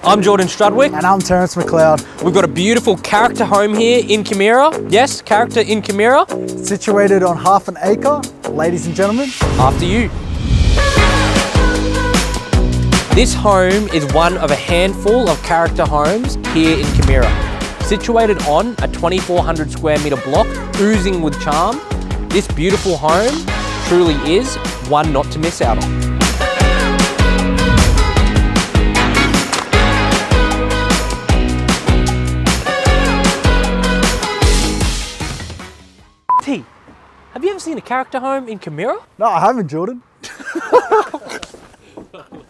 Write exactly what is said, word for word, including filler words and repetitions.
I'm Jordan Strudwick. And I'm Terence McLeod. We've got a beautiful character home here in Camira. Yes, character in Camira. Situated on half an acre, ladies and gentlemen. After you. This home is one of a handful of character homes here in Camira. Situated on a twenty-four hundred square metre block, oozing with charm, this beautiful home truly is one not to miss out on. T, have you ever seen a character home in Camira? No, I haven't, Jordan.